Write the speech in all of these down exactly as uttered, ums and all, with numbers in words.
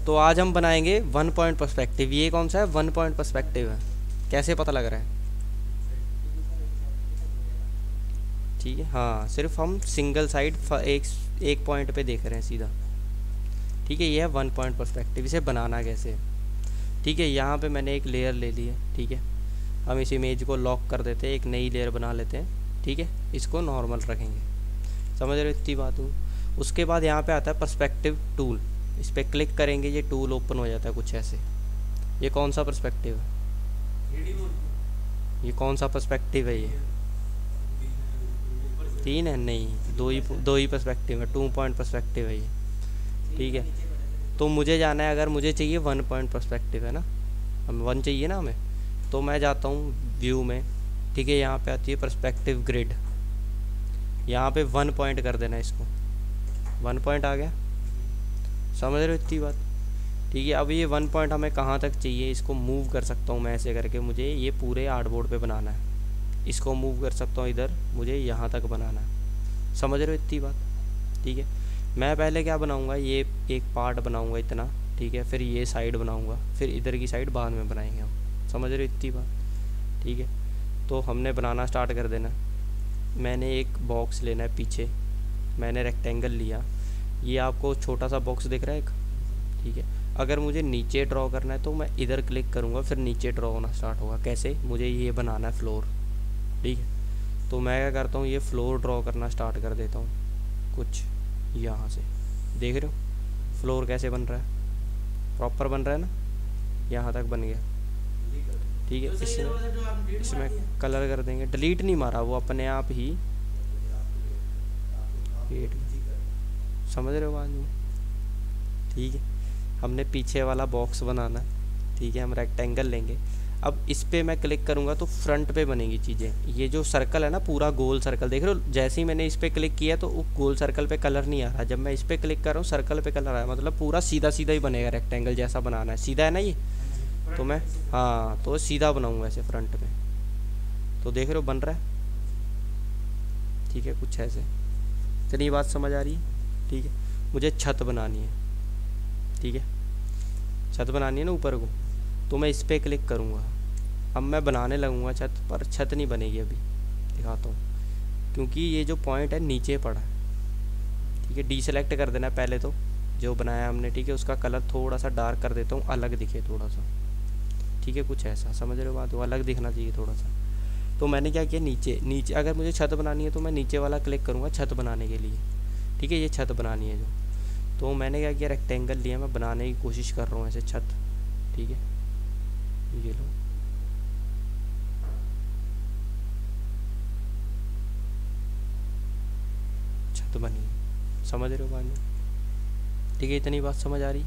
तो आज हम बनाएंगे वन पॉइंट पर्सपेक्टिव। ये कौन सा है? वन पॉइंट पर्सपेक्टिव है। कैसे पता लग रहा है? ठीक है, हाँ, सिर्फ हम सिंगल साइड एक एक पॉइंट पे देख रहे हैं सीधा। ठीक है, ये है वन पॉइंट पर्सपेक्टिव। इसे बनाना कैसे है? ठीक है, यहाँ पे मैंने एक लेयर ले ली है। ठीक है, हम इस इमेज को लॉक कर देते हैं, एक नई लेयर बना लेते हैं। ठीक है, इसको नॉर्मल रखेंगे। समझ रहे हो इतनी बात हो? उसके बाद यहाँ पे आता है पर्सपेक्टिव टूल। इस पर क्लिक करेंगे, ये टूल ओपन हो जाता है कुछ ऐसे। ये कौन सा पर्सपेक्टिव है? ये कौन सा पर्सपेक्टिव है? ये तीन है? नहीं, दो ही दो ही पर्सपेक्टिव है। टू पॉइंट पर्सपेक्टिव है ये। ठीक है, तो मुझे जाना है, अगर मुझे चाहिए वन पॉइंट पर्सपेक्टिव है ना, हम वन चाहिए ना हमें, तो मैं जाता हूँ व्यू में। ठीक है, यहाँ पे आती है पर्सपेक्टिव ग्रिड। यहाँ पे वन पॉइंट कर देना इसको। वन पॉइंट आ गया। समझ रहे हो इतनी बात? ठीक है, अब ये वन पॉइंट हमें कहाँ तक चाहिए, इसको मूव कर सकता हूँ मैं ऐसे करके। मुझे ये पूरे आर्टबोर्ड पे बनाना है। इसको मूव कर सकता हूँ इधर, मुझे यहाँ तक बनाना है। समझ रहे हो इतनी बात? ठीक है, मैं पहले क्या बनाऊँगा, ये एक पार्ट बनाऊँगा इतना। ठीक है, फिर ये साइड बनाऊँगा, फिर इधर की साइड बाद में बनाएंगे हम। समझ रहे हो इतनी बात? ठीक है, तो हमने बनाना स्टार्ट कर देना। मैंने एक बॉक्स लेना है पीछे। मैंने रेक्टेंगल लिया। ये आपको छोटा सा बॉक्स दिख रहा है एक? ठीक है, अगर मुझे नीचे ड्रॉ करना है तो मैं इधर क्लिक करूँगा, फिर नीचे ड्रॉ होना स्टार्ट होगा। कैसे? मुझे ये बनाना है फ्लोर। ठीक है, तो मैं क्या करता हूँ, ये फ्लोर ड्रॉ करना स्टार्ट कर देता हूँ कुछ यहाँ से। देख रहे हो फ्लोर कैसे बन रहा है? प्रॉपर बन रहा है ना? यहाँ तक बन गया। ठीक है, इसमें इसमें कलर कर देंगे। डिलीट नहीं मारा, वो अपने आप ही। समझ रहे हो बात में? ठीक है, हमने पीछे वाला बॉक्स बनाना। ठीक है, हम रेक्टेंगल लेंगे। अब इस पर मैं क्लिक करूँगा तो फ्रंट पे बनेगी चीज़ें। ये जो सर्कल है ना, पूरा गोल सर्कल, देख रहे हो? जैसे ही मैंने इस पर क्लिक किया तो वो गोल सर्कल पे कलर नहीं आ रहा। जब मैं इस पर क्लिक कर रहा हूँ सर्कल पे कलर आया, मतलब पूरा सीधा सीधा ही बनेगा। रेक्टेंगल जैसा बनाना है, सीधा है ना ये, तो मैं, हाँ, तो सीधा बनाऊँगा ऐसे फ्रंट में। तो देख रहे हो बन रहा है। ठीक है, कुछ ऐसे। इतनी बात समझ आ रही है? ठीक है, मुझे छत बनानी है। ठीक है, छत बनानी है ना ऊपर को, तो मैं इस पर क्लिक करूँगा। अब मैं बनाने लगूँगा छत, पर छत नहीं बनेगी अभी, दिखाता हूँ, क्योंकि ये जो पॉइंट है नीचे पड़ा है। ठीक है, डीसेलेक्ट कर देना पहले तो जो बनाया हमने। ठीक है, उसका कलर थोड़ा सा डार्क कर देता हूँ, अलग दिखे थोड़ा सा। ठीक है, कुछ ऐसा। समझ रहे हो बात? वो अलग दिखना चाहिए थोड़ा सा। तो मैंने क्या किया, नीचे नीचे अगर मुझे छत बनानी है तो मैं नीचे वाला क्लिक करूँगा छत बनाने के लिए। ठीक है, ये छत बनानी है जो, तो मैंने क्या किया, रेक्टेंगल लिया, मैं बनाने की कोशिश कर रहा हूँ ऐसे छत। ठीक है, ये लो, छत बनी। समझ रहे हो बात में? ठीक है, इतनी बात समझ आ रही?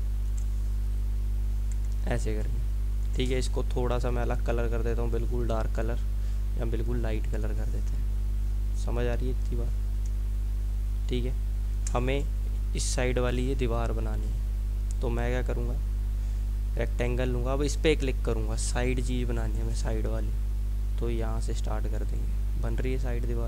ऐसे करके। ठीक है, इसको थोड़ा सा मैं अलग कलर कर देता हूँ, बिल्कुल डार्क कलर या बिल्कुल लाइट कलर कर देते हैं। समझ आ रही है इतनी बात? ठीक है, हमें इस साइड वाली ये दीवार बनानी है, तो मैं क्या करूँगा, रेक्टेंगल लूँगा। अब इस पर क्लिक करूँगा, साइड चीज़ बनानी है हमें, साइड वाली। तो यहाँ से स्टार्ट कर देंगे। बन रही है साइड दीवार,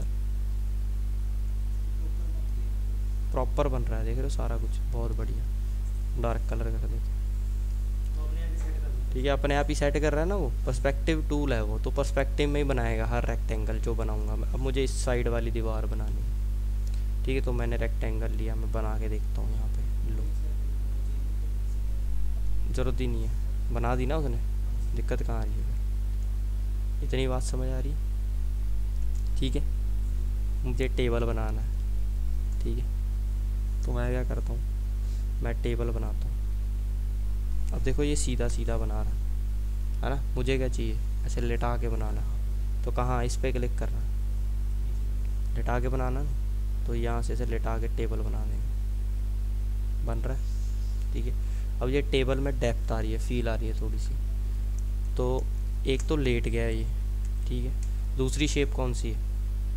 प्रॉपर बन रहा है। देख रहे हो सारा कुछ बहुत बढ़िया। डार्क कलर कर देते। ठीक है, अपने आप ही सेट कर रहा है ना वो। पर्सपेक्टिव टूल है वो, तो पर्सपेक्टिव में ही बनाएगा हर रेक्टेंगल जो बनाऊँगा मैं। अब मुझे इस साइड वाली दीवार बनानी है। ठीक है, तो मैंने रेक्टेंगल लिया, मैं बना के देखता हूँ। यहाँ पे लो, ज़रूरत ही नहीं है, बना दी ना उसने, दिक्कत कहाँ आ रही है? इतनी बात समझ आ रही? ठीक है, मुझे टेबल बनाना है। ठीक है, तो मैं क्या करता हूँ, मैं टेबल बनाता हूँ। अब देखो ये सीधा सीधा बना रहा है ना। मुझे क्या चाहिए, ऐसे लेटा के बनाना। तो कहाँ, इस पर क्लिक करना, लेटा के बनाना। तो यहाँ से ऐसे लेटा के टेबल बना देंगे। बन रहा है? ठीक है, अब ये टेबल में डेप्थ आ रही है, फील आ रही है थोड़ी सी। तो एक तो लेट गया ये। ठीक है, दूसरी शेप कौन सी है?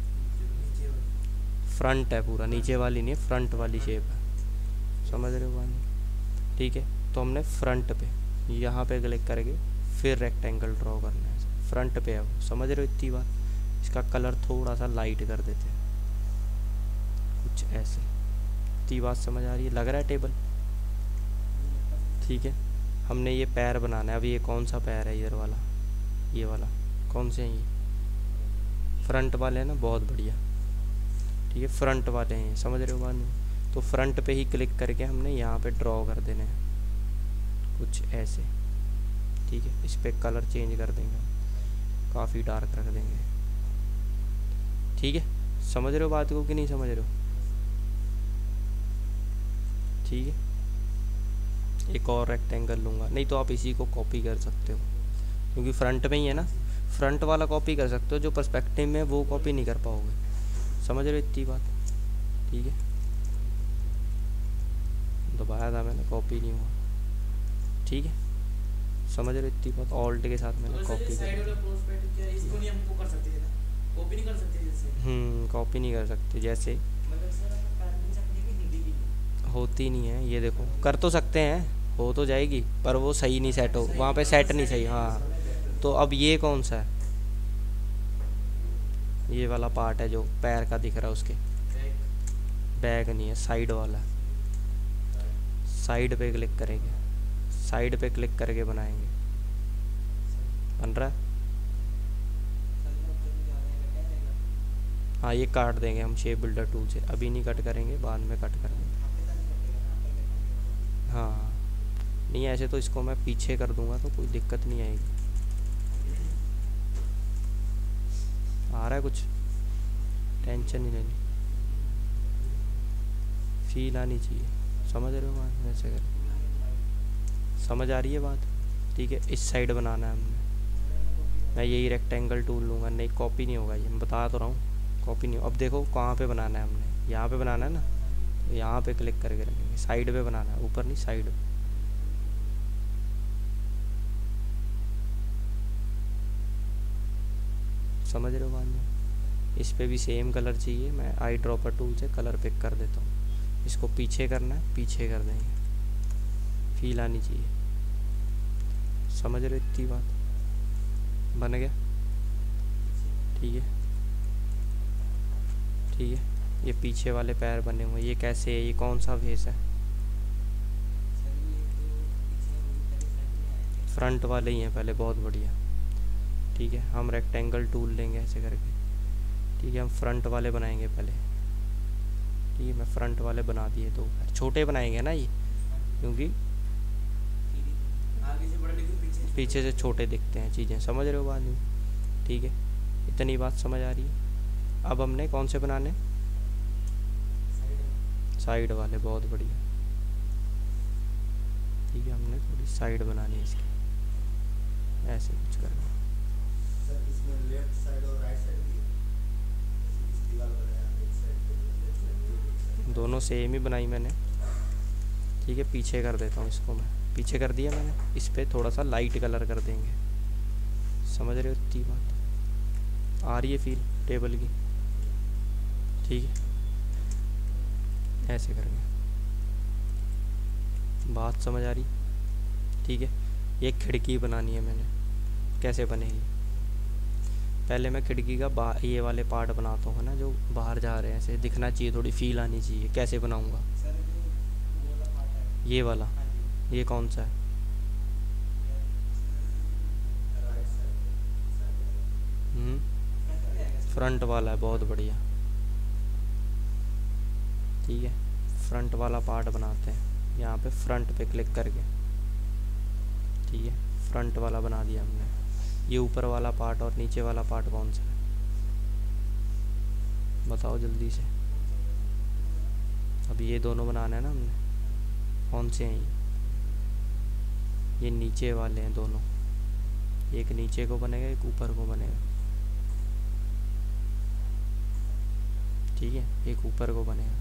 फ्रंट है पूरा, नीचे वाली नहीं है, फ्रंट वाली शेप है। समझ रहे हो बात? ठीक है, तो हमने फ्रंट पे यहाँ पे क्लिक करके फिर रेक्टेंगल ड्रॉ करना है। फ्रंट पे है वो। समझ रहे हो इतनी बात? इसका कलर थोड़ा सा लाइट कर देते हैं, कुछ ऐसे। इतनी बात समझ आ रही है? लग रहा है टेबल? ठीक है, हमने ये पैर बनाना है। अब ये कौन सा पैर है इधर वाला, ये वाला कौन से हैं ये, फ्रंट वाले हैं ना, बहुत बढ़िया। ठीक है, फ्रंट वाले हैं, समझ रहे हो बात नहीं। तो फ्रंट पे ही क्लिक करके हमने यहाँ पे ड्रॉ कर देने हैं कुछ ऐसे। ठीक है, इस पर कलर चेंज कर देंगे हम, काफ़ी डार्क रख देंगे। ठीक है, समझ रहे हो बात को कि नहीं समझ रहे हो। ठीक है, एक और रेक्टेंगल लूँगा, नहीं तो आप इसी को कॉपी कर सकते हो क्योंकि फ्रंट में ही है ना, फ्रंट वाला कॉपी कर सकते हो, जो पर्सपेक्टिव में वो कॉपी नहीं कर पाओगे। समझ रहे हो इतनी बात। ठीक है, दबाया था मैंने, कॉपी नहीं हुआ। ठीक है, समझ रहे हो इतनी बात। ऑल्ट के साथ मैंने कॉपी कर, हम्म कॉपी नहीं कर सकते, जैसे होती नहीं है। ये देखो, कर तो सकते हैं, हो तो जाएगी, पर वो सही नहीं सेट हो, वहाँ पे सेट नहीं सही। हाँ, तो अब ये कौन सा है, ये वाला पार्ट है जो पैर का दिख रहा है, उसके बैक नहीं है, साइड वाला। साइड पे क्लिक करेंगे, साइड पे क्लिक करके बनाएंगे, बन रहा है। हाँ, ये काट देंगे हम शेप बिल्डर टूल से, अभी नहीं कट करेंगे, बाद में कट करेंगे। हाँ, नहीं ऐसे तो इसको मैं पीछे कर दूंगा तो कोई दिक्कत नहीं आएगी। आ रहा है कुछ, टेंशन ही नहीं, फील आनी चाहिए। समझ रहे हो बात, वैसे कर, समझ आ रही है बात। ठीक है, इस साइड बनाना है हमने, मैं यही रेक्टेंगल टूल लूँगा। नहीं, कॉपी नहीं होगा ये, मैं बता तो रहा हूँ, कॉपी नहीं हो। अब देखो कहाँ पे बनाना है हमने, यहाँ पे बनाना है ना, तो यहाँ पे क्लिक करके रखेंगे, साइड पे बनाना है, ऊपर नहीं, साइड पे। समझ रहे हो बात में। इस पे भी सेम कलर चाहिए, मैं आई ड्रॉपर टूल से कलर पिक कर देता हूँ। इसको पीछे करना है, पीछे कर देंगे, फील आनी चाहिए। समझ रहे हो इतनी बात, बन गया। ठीक है, ठीक है, ये पीछे वाले पैर बने हुए, ये कैसे है, ये कौन सा फेस है, फ्रंट वाले ही हैं पहले, बहुत बढ़िया। ठीक है, हम रेक्टेंगल टूल लेंगे ऐसे करके। ठीक है, हम फ्रंट वाले बनाएंगे पहले। ठीक है, मैं फ्रंट वाले बना दिए, दो छोटे बनाएंगे ना ये, क्योंकि पीछे से छोटे दिखते हैं चीज़ें। समझ रहे हो बात नहीं। ठीक है, इतनी बात समझ आ रही है। अब हमने कौन से बनाने, साइड वाले, बहुत बढ़िया। ठीक है, हमने थोड़ी साइड बनानी है इसकी, ऐसे कुछ करना। सर इसमें लेफ्ट साइड और राइट साइड भी है, इस दीवार बनाया एक साइड पे, लेफ्ट साइड पे, दोनों सेम ही बनाई मैंने। ठीक है, पीछे कर देता हूँ इसको, मैं पीछे कर दिया मैंने। इस पर थोड़ा सा लाइट कलर कर देंगे। समझ रहे हो इतनी बात, आ रही है फील टेबल की। ठीक है, ऐसे करेंगे, बात समझ आ रही। ठीक है, एक खिड़की बनानी है मैंने, कैसे बनेगी, पहले मैं खिड़की का बा ये वाले पार्ट बनाता हूँ ना, जो बाहर जा रहे हैं, ऐसे दिखना चाहिए, थोड़ी फील आनी चाहिए। कैसे बनाऊँगा, ये वाला, ये कौन सा है, हम्म फ्रंट वाला है, बहुत बढ़िया। ठीक है, फ्रंट वाला पार्ट बनाते हैं, यहाँ पे फ्रंट पे क्लिक करके। ठीक है, फ्रंट वाला बना दिया हमने। ये ऊपर वाला पार्ट और नीचे वाला पार्ट कौन सा है, बताओ जल्दी से। अब ये दोनों बनाना है ना हमने, कौन से हैं ये, ये नीचे वाले हैं दोनों, एक नीचे को बनेगा, एक ऊपर को बनेगा। ठीक है, एक ऊपर को बनेगा।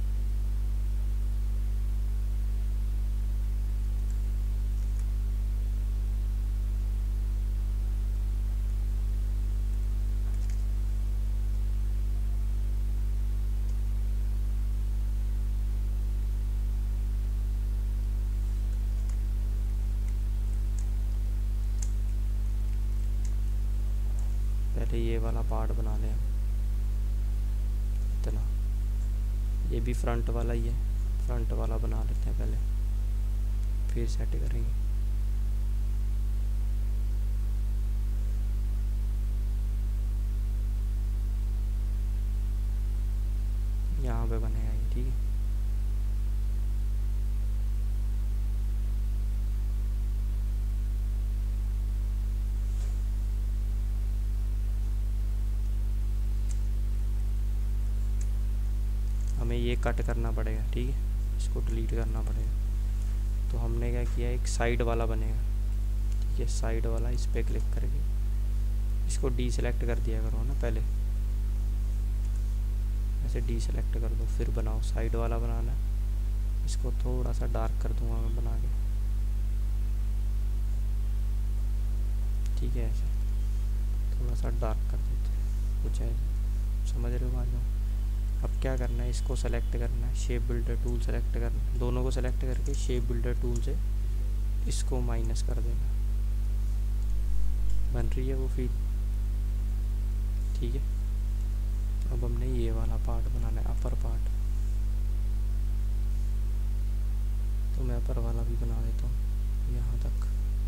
पहले ये वाला पार्ट बना लें हम, इतना। ये भी फ्रंट वाला ही है, फ्रंट वाला बना लेते हैं पहले, फिर सेट करेंगे। यहाँ पे बनेगा ये, ठीक है। हमें ये कट करना पड़ेगा, ठीक है, इसको डिलीट करना पड़ेगा। तो हमने क्या किया, एक साइड वाला बनेगा, ठीक है, साइड वाला, इस पर क्लिक करके इसको डी सेलेक्ट कर दिया करो ना, पहले ऐसे डी सेलेक्ट कर दो, फिर बनाओ। साइड वाला बनाना है, इसको थोड़ा सा डार्क कर दूंगा मैं बना के, ठीक है, ऐसे थोड़ा सा डार्क कर देते हैं कुछ ऐसे, समझ रहे हो बात? अब क्या करना है, इसको सेलेक्ट करना है, शेप बिल्डर टूल सेलेक्ट करना है, दोनों को सेलेक्ट करके शेप बिल्डर टूल से इसको माइनस कर देना। बन रही है वो फील, ठीक है। अब हमने ये वाला पार्ट बनाना है, अपर पार्ट, तो मैं अपर वाला भी बना देता हूँ यहाँ तक।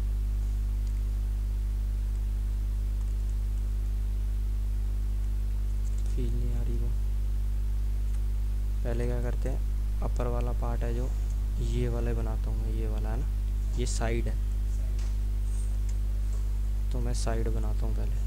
फील नहीं आ रही वो, पहले क्या करते हैं, अपर वाला पार्ट है जो ये वाले बनाता हूँ मैं, ये वाला है ना, ये साइड है, तो मैं साइड बनाता हूँ पहले,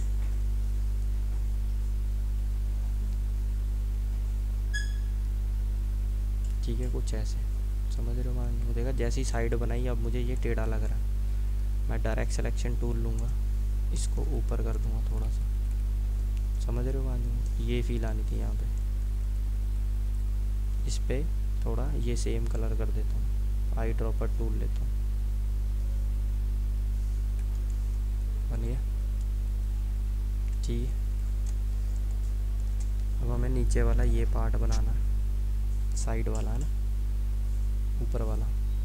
ठीक है, कुछ ऐसे, समझ रहे हो मान लो। देखा जैसी साइड बनाई, अब मुझे ये टेढ़ा लग रहा है, मैं डायरेक्ट सिलेक्शन टूल लूँगा, इसको ऊपर कर दूँगा थोड़ा सा, समझ रहे हो मान लो, ये फील आनी थी यहाँ पे। इस पे थोड़ा ये सेम कलर कर देता हूँ, आई ड्रॉपर टूल लेता हूँ, बनिए, ठीक है। अब हमें नीचे वाला ये पार्ट बनाना है, साइड वाला है ना, ऊपर वाला,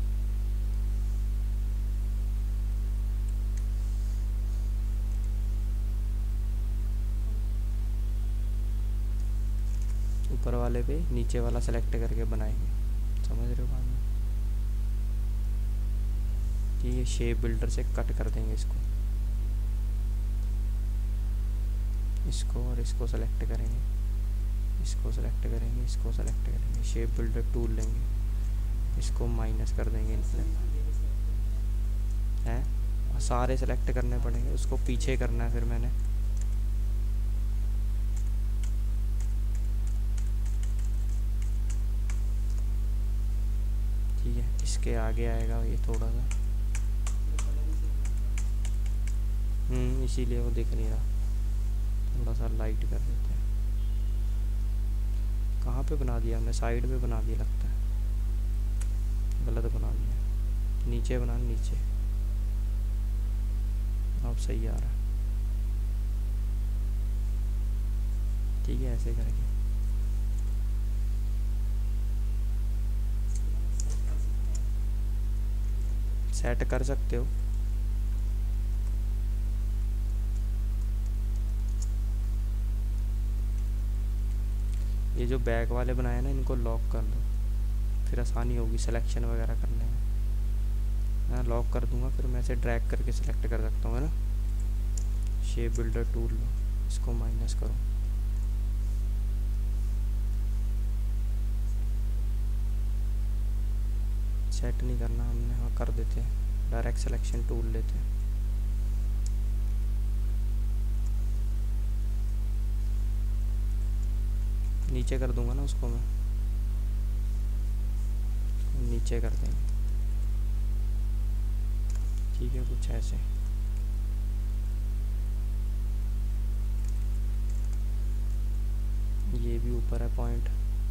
ऊपर वाले पे नीचे वाला सेलेक्ट करके बनाएंगे, समझ रहे हो बात में? ठीक है, शेप बिल्डर से कट कर देंगे इसको, इसको और इसको सेलेक्ट करेंगे, इसको सेलेक्ट करेंगे, इसको सेलेक्ट करेंगे, शेप बिल्डर टूल लेंगे, इसको माइनस कर देंगे इनसे, हैं सारे सेलेक्ट करने पड़ेंगे, उसको पीछे करना है फिर मैंने, ठीक है। इसके आगे आएगा ये थोड़ा सा, हम्म इसीलिए वो दिख नहीं रहा, थोड़ा सा लाइट कर देते हैं। कहाँ पे बना दिया हमने, साइड पे बना दिया लगता है, गलत बना दिया, नीचे बना, नीचे, अब सही आ रहा है, ठीक है, ऐसे करके सेट कर सकते हो। ये जो बैक वाले बनाए ना, इनको लॉक कर दो, फिर आसानी होगी सिलेक्शन वगैरह करने में। मैं लॉक कर दूंगा, फिर मैं इसे ड्रैग करके सिलेक्ट कर सकता हूँ, है ना। शेप बिल्डर टूल लो, इसको माइनस करो, सेट नहीं करना हमने, हाँ कर देते हैं, डायरेक्ट सिलेक्शन टूल लेते हैं, नीचे कर दूंगा ना उसको मैं, नीचे कर देंगे, ठीक है, कुछ ऐसे। ये भी ऊपर है पॉइंट,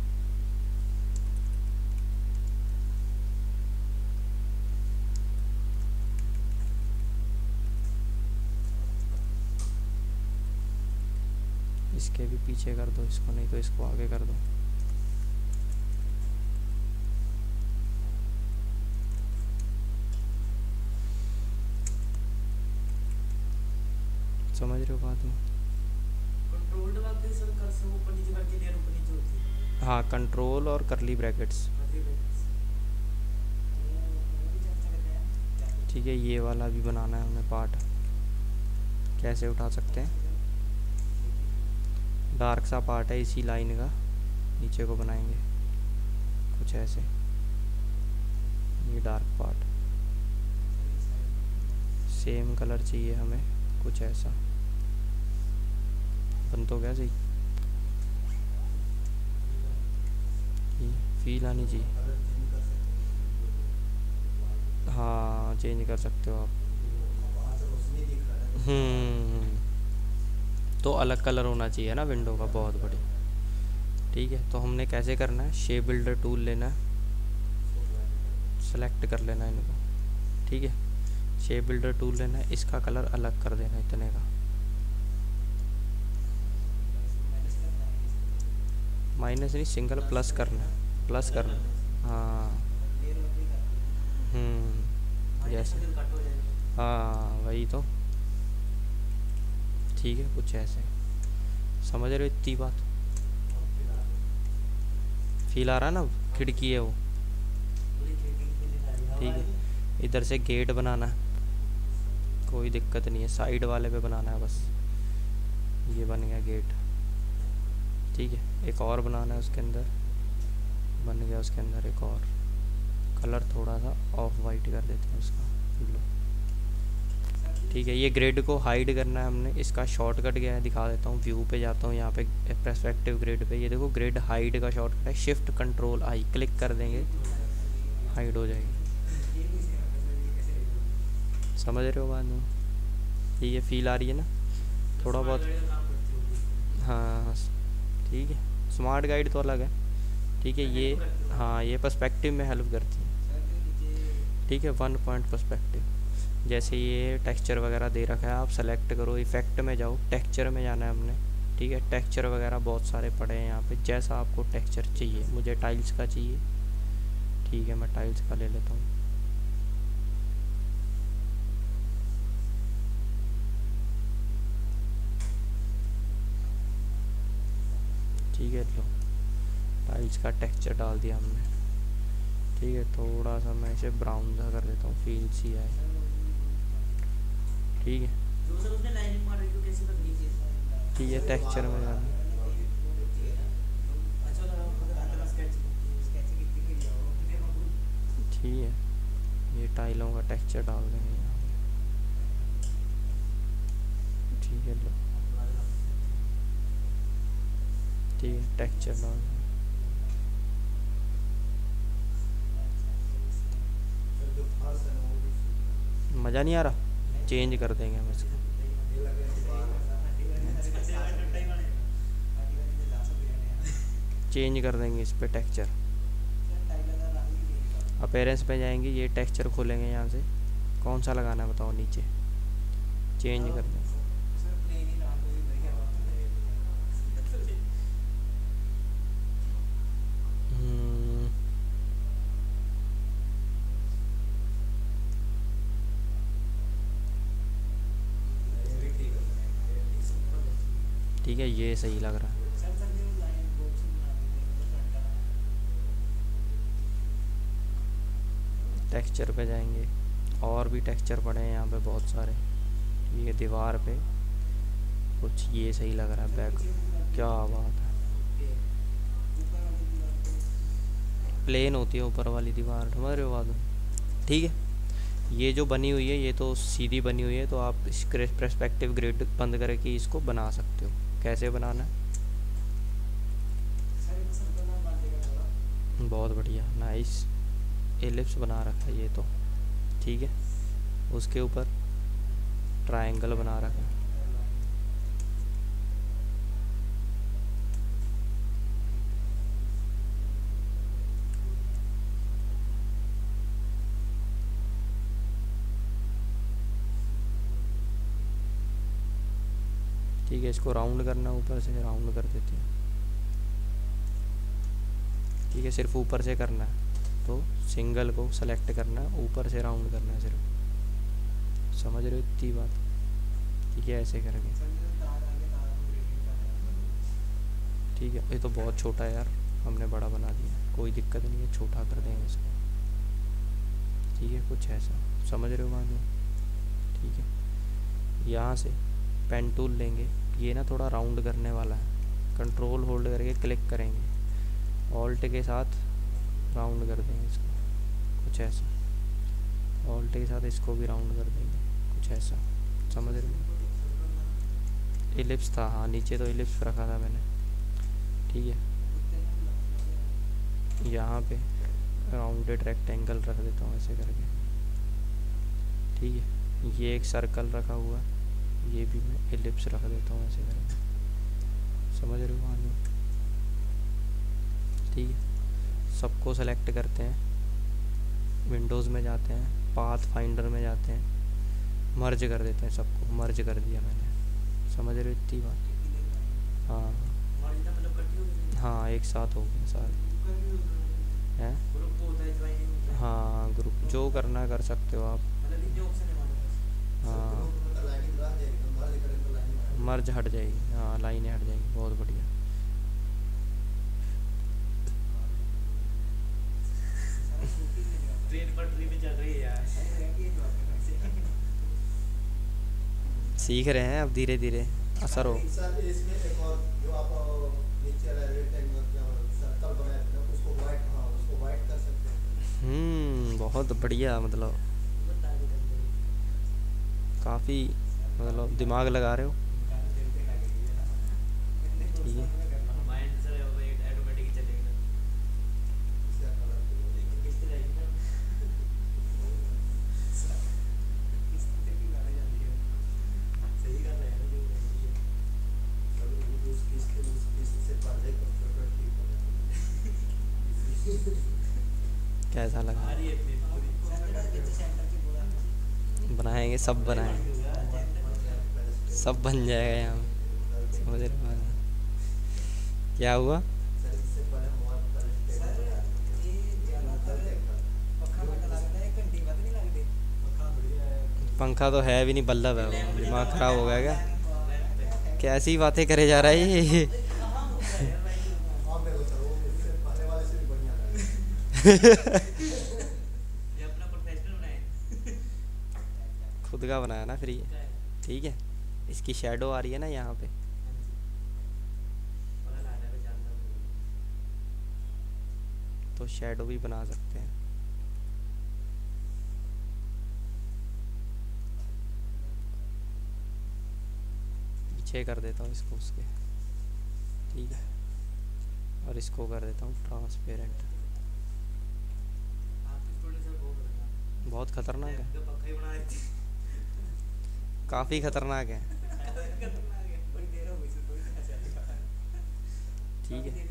इसके भी पीछे कर दो इसको, नहीं तो इसको आगे कर दो, समझ रहे हो बात में? कंट्रोल दबा के सर कर से ऊपर नीचे करके लेयर ऊपर नीचे होती है। हाँ, कंट्रोल और करली ब्रैकेट्स, ठीक है, ये वाला भी बनाना है हमें पार्ट। कैसे उठा सकते हैं? डार्क सा पार्ट है इसी लाइन का, नीचे को बनाएंगे कुछ ऐसे, ये डार्क पार्ट। सेम कलर चाहिए हमें, कुछ ऐसा। बन तो गया सही, फील आनी चाहिए। कलर चेंज कर सकते हैं। हाँ, चेंज कर सकते हो आप। वहाँ से रोशनी दिख रहा है। हम्म तो अलग कलर होना चाहिए ना विंडो का, बहुत बड़ी। ठीक है, तो हमने कैसे करना है, शेप बिल्डर टूल लेना है, सेलेक्ट कर लेना है इनको। ठीक है, शेप बिल्डर टूल लेना है, इसका कलर अलग कर देना है इतने का। माइनस नहीं, सिंगल प्लस करना है, प्लस करना है। हाँ, हम्म जैसे, कट हो जाएगा। हाँ वही तो। ठीक है, कुछ ऐसे, समझ रहे हो इतनी बात? फील आ रहा है ना, खिड़की है वो। ठीक है, इधर से गेट बनाना है, कोई दिक्कत नहीं है, साइड वाले पे बनाना है बस। ये बन गया गेट। ठीक है, एक और बनाना है उसके अंदर, बन गया उसके अंदर एक और। कलर थोड़ा सा ऑफ वाइट कर देते हैं उसका, लो। ठीक है, ये ग्रिड को हाइड करना है हमने, इसका शॉर्टकट क्या है दिखा देता हूँ। व्यू पे जाता हूँ, यहाँ पे पर्सपेक्टिव ग्रिड पे, ये देखो ग्रिड हाइड का शॉर्टकट है, शिफ्ट कंट्रोल आई, क्लिक कर देंगे, हाइड हो जाएगी। समझ रहे हो बात में? ठीक है, फील आ रही है ना थोड़ा बहुत? हाँ ठीक है, स्मार्ट गाइड तो अलग है। ठीक है, ये हाँ ये पर्सपेक्टिव में हेल्प करती है। ठीक है, वन पॉइंट पर्सपेक्टिव। जैसे ये टेक्सचर वगैरह दे रखा है, आप सेलेक्ट करो, इफेक्ट में जाओ, टेक्सचर में जाना है हमने। ठीक है, टेक्सचर वगैरह बहुत सारे पड़े हैं यहाँ पे, जैसा आपको टेक्सचर चाहिए। मुझे टाइल्स का चाहिए, ठीक है मैं टाइल्स का ले लेता हूँ। ठीक है, लो टाइल्स का टेक्सचर डाल दिया हमने। ठीक है, थोड़ा सा मैं इसे ब्राउन सा कर देता हूँ, फील सी है। ठीक है, जो सर उसने लाइनिंग मार रही है कैसे करनी है? ठीक है, टेक्सचर में जाना। अच्छा लगा मुझे रात का स्केच स्केच कितनी की जाओ। ठीक है, ये टाइलों का टेक्सचर डाल देंगे यहाँ पे। ठीक है, लो ठीक है, टेक्सचर डाल देंगे। सर जो फर्श है वो भी मज़ा नहीं आ रहा, चेंज कर देंगे हम इसको। ये लगे दीवार चेंज कर देंगे इस पे टेक्सचर। अपीयरेंस पे जाएंगे, ये टेक्सचर खोलेंगे यहाँ से, कौन सा लगाना है बताओ, नीचे चेंज कर देंगे। हम्म, ये भी ठीक है। ठीक है, ये सही लग रहा है। टेक्सचर पे जाएंगे, और भी टेक्सचर पड़े हैं यहाँ पे बहुत सारे। ठीक है, दीवार पे कुछ ये सही लग रहा है, बैक, क्या बात है। प्लेन होती है ऊपर वाली दीवार, समझ रहे हो बात? ठीक है, ये जो बनी हुई है ये तो सीधी बनी हुई है, तो आप इस पर्सपेक्टिव ग्रिड बंद करके इसको बना सकते हो। कैसे बनाना है? बहुत बढ़िया, नाइस, एलिप्स बना रखा है ये तो। ठीक है, उसके ऊपर ट्रायंगल बना रखा है। ठीक है, इसको राउंड करना, ऊपर से राउंड कर देते हैं। ठीक है, सिर्फ ऊपर से करना है, तो सिंगल को सेलेक्ट करना है, ऊपर से राउंड करना है सिर्फ। समझ रहे हो इतनी बात? ठीक है, ऐसे करके। ठीक है, ये तो बहुत छोटा है यार, हमने बड़ा बना दिया, कोई दिक्कत नहीं है, छोटा कर देंगे इसको। ठीक है, कुछ ऐसा, समझ रहे हो बात में? ठीक है, यहाँ से पेन टूल लेंगे, ये ना थोड़ा राउंड करने वाला है, कंट्रोल होल्ड करके क्लिक करेंगे, ऑल्ट के साथ राउंड कर देंगे इसको, कुछ ऐसा, ऑल्ट के साथ इसको भी राउंड कर देंगे, कुछ ऐसा, समझ रहे हो? इलिप्स था, हाँ नीचे तो इलिप्स रखा था मैंने। ठीक है, यहाँ पे राउंडेड रेक्टेंगल रख देता हूँ ऐसे करके। ठीक है, ये एक सर्कल रखा हुआ है, ये भी मैं इलिप्स रख देता हूँ ऐसे करके, समझ रहे हो आगे? ठीक है, सबको सेलेक्ट करते हैं, विंडोज़ में जाते हैं, पाथ फाइंडर में जाते हैं, मर्ज कर देते हैं, सबको मर्ज कर दिया मैंने, समझ रहे हो इतनी बात? हाँ हाँ, एक साथ हो गए सारे हैं। हाँ, ग्रुप जो करना कर सकते हो आप। हाँ, मर्ज हट जाएगी, हाँ लाइनें हट जाएगी, बहुत बढ़िया। ट्रेन पटरी पे चल रही है यार। सीख रहे हैं अब धीरे धीरे, असर हो। सर इसमें एक और जो आप नीचे वाला रेक्टेंगल क्या सर्कल बनाए थे ना, उसको वाइट, हाँ उसको वाइट कर सकते हैं। हम्म बहुत बढ़िया, मतलब काफ़ी मतलब दिमाग लगा रहे हो। ठीक है, माइंड से ऑटोमेटिक चलेगा। इसका कलर किस तरह की ना किस तरह की गाड़ी जाती है, सही कर रहे हैं जो रही है। कभी वो उस किसके उस किससे पहले कंप्यूटर ठीक हो जाता है। कैसा लगा? आ रही है इतनी पूरी सेंटर की पूरा बनाएंगे, सब बनाएंगे, सब बन जाएगा यहाँ में, समझ रहे हो? क्या हुआ? सर इससे पहले मोबाइल पर सर ये ज्यादा तर पक्का में लगता है, घंटी बद नहीं लगती पक्का बढ़िया है। पंखा तो है भी नहीं, बल्लब है वो, दिमाग ख़राब हो गया क्या? कैसी बातें करे जा रहा है ये? हाँ मेरे को सर वो इससे पहले वाले से भी बढ़िया था। ये अपना प्रोफेशनल बनाए खुद का बनाया ना फिर ये। ठीक है, इसकी शैडो आ रही है ना यहाँ पे, तो शैडो भी बना सकते हैं। पीछे कर देता हूँ इसको उसके, ठीक है, और इसको कर देता हूँ ट्रांसपेरेंट। बहुत खतरनाक है, काफ़ी खतरनाक है। ठीक है,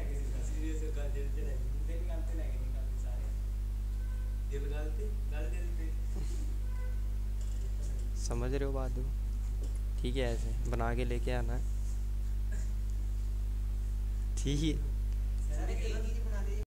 समझ रहे हो बात को? ठीक है, ऐसे बना के लेके आना है। ठीक है,